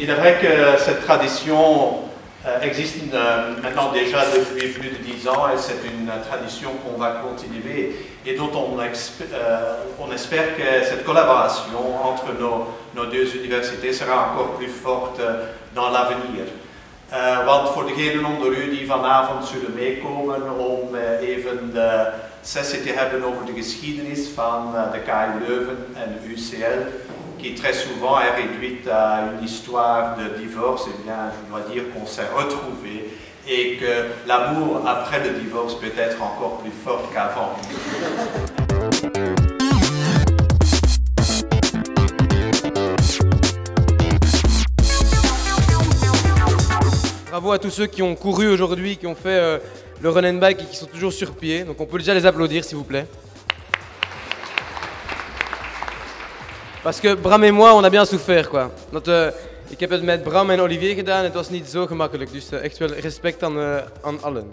Il est vrai que cette tradition existe maintenant déjà depuis plus de 10 ans et c'est une tradition qu'on va continuer et dont on espère que cette collaboration entre nos deux universités sera encore plus forte dans l'avenir. Want voor degenen onder u die vanavond zullen meekomen om even de sessie te hebben over de geschiedenis van de KU Leuven en de UCL, qui très souvent est réduite à une histoire de divorce, eh bien, je dois dire qu'on s'est retrouvés et que l'amour après le divorce peut être encore plus fort qu'avant. Bravo à tous ceux qui ont couru aujourd'hui, qui ont fait le run and bike et qui sont toujours sur pied. Donc on peut déjà les applaudir s'il vous plaît. Parce que Bram et moi, on a bien souffert quoi. Ik heb het met Bram en Olivier gedaan en het was niet zo gemakkelijk. Dus echt wel respect aan allen.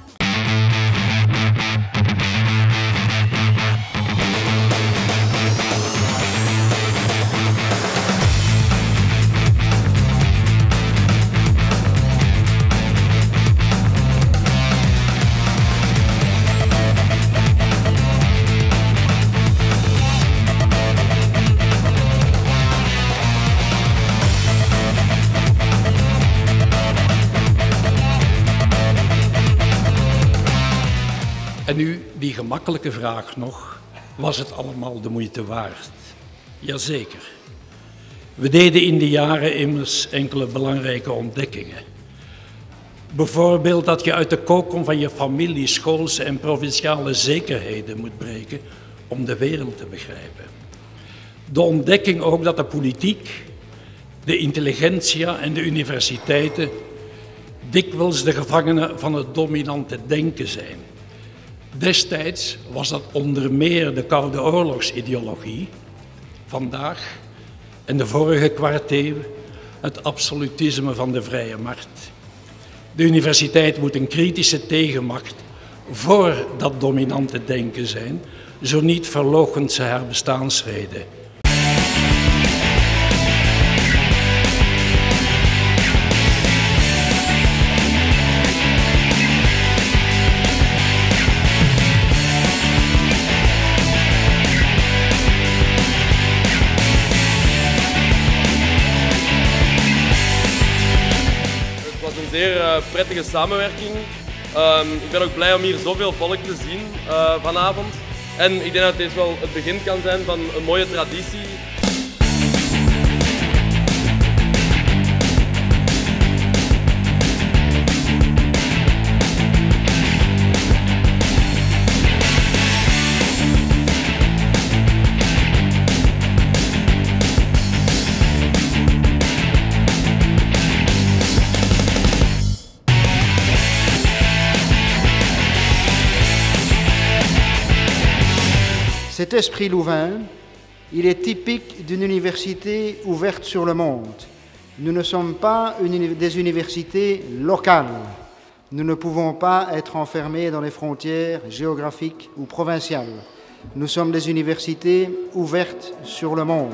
En nu, die gemakkelijke vraag nog, was het allemaal de moeite waard? Jazeker. We deden in die jaren immers enkele belangrijke ontdekkingen. Bijvoorbeeld dat je uit de kookon van je familie schoolse en provinciale zekerheden moet breken om de wereld te begrijpen. De ontdekking ook dat de politiek, de intelligentsia en de universiteiten dikwijls de gevangenen van het dominante denken zijn. Destijds was dat onder meer de Koude Oorlogsideologie, vandaag en de vorige kwart eeuw het absolutisme van de vrije markt. De universiteit moet een kritische tegenmacht voor dat dominante denken zijn, zo niet verloochent ze haar bestaansreden. Een zeer prettige samenwerking. Ik ben ook blij om hier zoveel volk te zien vanavond. En ik denk dat dit wel het begin kan zijn van een mooie traditie. Cet esprit louvain, il est typique d'une université ouverte sur le monde. Nous ne sommes pas des universités locales. Nous ne pouvons pas être enfermés dans les frontières géographiques ou provinciales. Nous sommes des universités ouvertes sur le monde.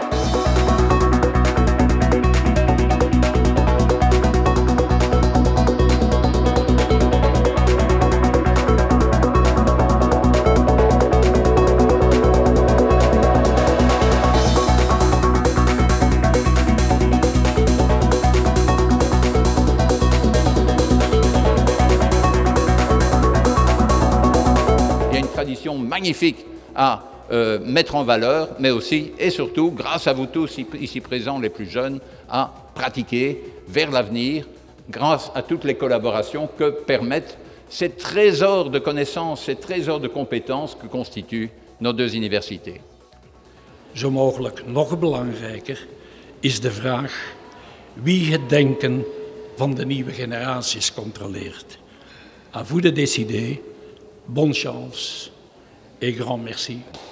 Tradition magnifique à mettre en valeur, mais aussi et surtout, grâce à vous tous ici présents, les plus jeunes, à pratiquer vers l'avenir, grâce à toutes les collaborations que permettent ces trésors de connaissances, ces trésors de compétences que constituent nos deux universités. Zo mogelijk nog belangrijker is de vraag wie het denken van de nieuwe generaties controleert. À vous de décider. Bonne chance et grand merci.